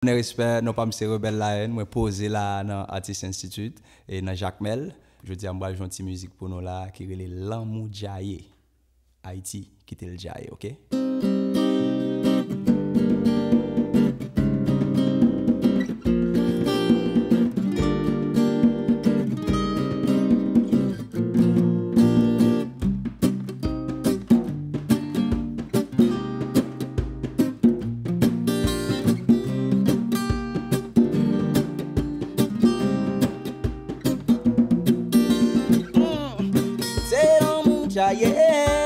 On respect, non pas M. Rebelle Layonn, moi posé là dans Ciné Institute et dans Jacmel. Je dis à moi une musique pour nous là qui est Lanmou Jaye. Haïti, qui est le Jaye, OK? Jaye,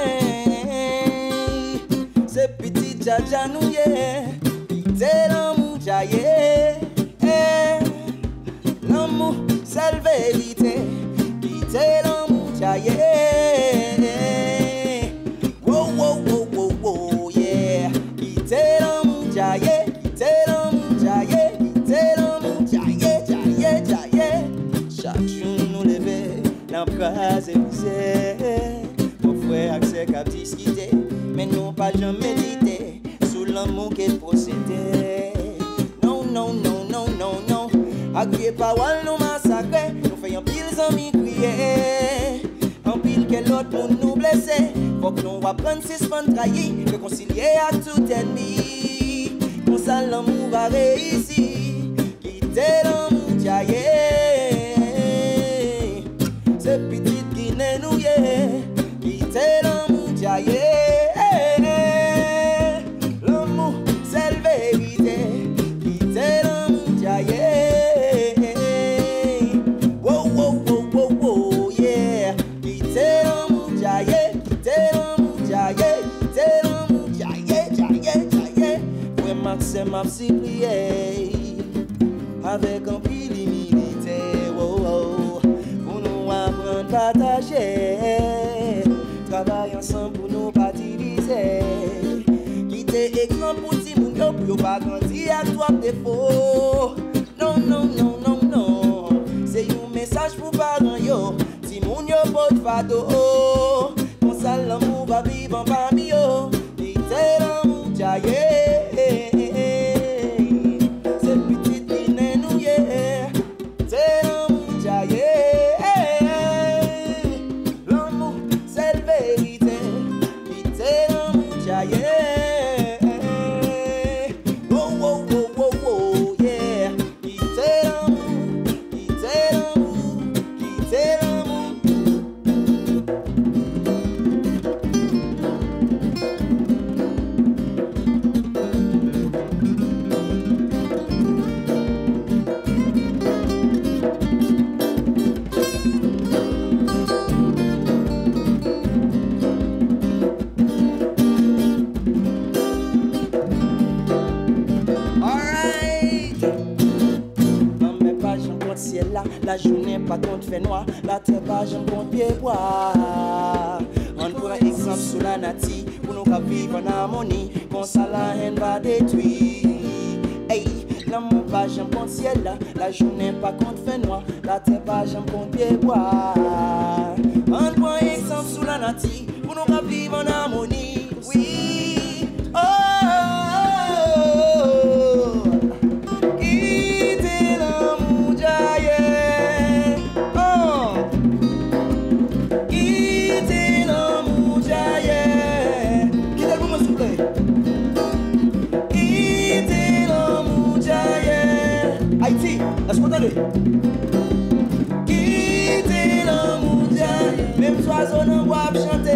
c'est petit Jajanouye, c'est l'amour Jaye, l'amour c'est la vérité, c'est l'amour Jaye, wow wow wow wow wow yeah, c'est l'amour Jaye, c'est l'amour Jaye, c'est l'amour Jaye, Jaye, Jaye, chaque jour nous lever, l'embrase et frère accès qu'à discuter, mais nous pas jamais méditer sous l'amour qu'elle possédait. Non, non, non, non, non, non. Agrier parole nous massacrer, nous faisons pile amis crier. En pile que l'autre pour nous blesser. Faut que nous apprenions si se font trahir, réconcilier à tout ennemi. Comme ça l'amour va réussir. Quitter l'amour Jaye. C'est petite Guinée nous c'est l'amour Jaye, l'amour c'est la vérité, c'est l'amour Jaye, wow wow wow wow wow yeah, c'est l'amour Jaye, c'est l'amour Jaye, c'est l'amour Jaye, Jaye, Jaye, vraiment c'est ma prière, avec un pile humilité, wow wow, pour nous apprendre à partager. Travaille ensemble pour nous pas diviser. Quitter exemple pour ti moun yo pour pas grandir à toi défaut. Non non non non non. C'est un message pour parents yo. Ti moun yo pot fado. Comme ça l'amour va vivre parmi yo. Quitter l'amour Jaye. C'est petite Guinée nous yeah. C'est l'amour Jaye. La journée pas contre fait noir, la terre pas j'en compte pied bois. On prend exemple sous la nati, pour nous qu'à vivre en harmonie, comme ça la haine va détruire. Hey, l'amour pas j'en compte ciel là, la journée pas contre fait noir, la terre pas j'en compte pied bois. On prend exemple sous la nati, pour nous qu'à vivre en harmonie, oui. Oh, oh, oh. Quitter l'amour Jaye. Laisse-moi t'aller. Quitter l'amour Jaye. Même oiseau n'en voit chanter.